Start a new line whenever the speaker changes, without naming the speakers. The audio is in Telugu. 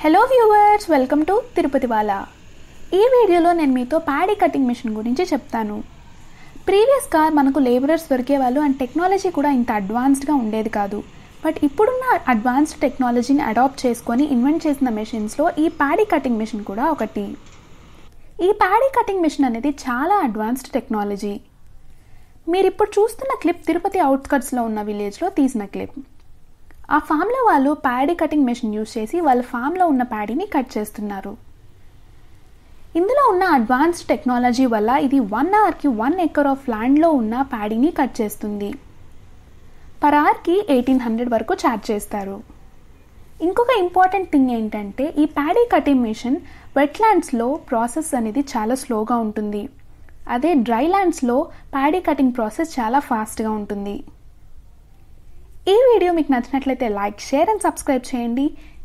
Hello viewers, welcome to Tirupati Wala. ఈ వీడియోలో నేను మీతో ప్యాడీ కటింగ్ మిషన్ గురించి చెప్తాను. ప్రీవియస్గా మనకు లేబరర్స్ దొరికేవాళ్ళు అండ్ టెక్నాలజీ కూడా ఇంత అడ్వాన్స్డ్గా ఉండేది కాదు. బట్ ఇప్పుడున్న అడ్వాన్స్డ్ టెక్నాలజీని అడాప్ట్ చేసుకొని ఇన్వెంట్ చేసిన మెషిన్స్లో ఈ ప్యాడీ కటింగ్ మిషన్ కూడా ఒకటి. ఈ ప్యాడీ కటింగ్ మిషన్ అనేది చాలా అడ్వాన్స్డ్ టెక్నాలజీ. మీరు ఇప్పుడు చూస్తున్న క్లిప్ తిరుపతి అవుట్స్కట్స్లో ఉన్న విలేజ్లో తీసిన క్లిప్. ఆ ఫామ్లో వాళ్ళు ప్యాడీ కటింగ్ మెషిన్ యూజ్ చేసి వాళ్ళ ఫామ్లో ఉన్న ప్యాడీని కట్ చేస్తున్నారు. ఇందులో ఉన్న అడ్వాన్స్డ్ టెక్నాలజీ వల్ల ఇది 1 అవర్కి 1 ఎకర్ ఆఫ్ ల్యాండ్లో ఉన్న ప్యాడీని కట్ చేస్తుంది. పర్ అవర్కి 1800 వరకు ఛార్జ్ చేస్తారు. ఇంకొక ఇంపార్టెంట్ థింగ్ ఏంటంటే ఈ ప్యాడీ కటింగ్ మెషిన్ వెట్ ల్యాండ్స్లో ప్రాసెస్ అనేది చాలా స్లోగా ఉంటుంది. అదే డ్రై ల్యాండ్స్లో ప్యాడీ కటింగ్ ప్రాసెస్ చాలా ఫాస్ట్గా ఉంటుంది. ఈ వీడియో మీకు నచ్చినట్లయితే లైక్, షేర్ అండ్ సబ్స్క్రైబ్ చేయండి.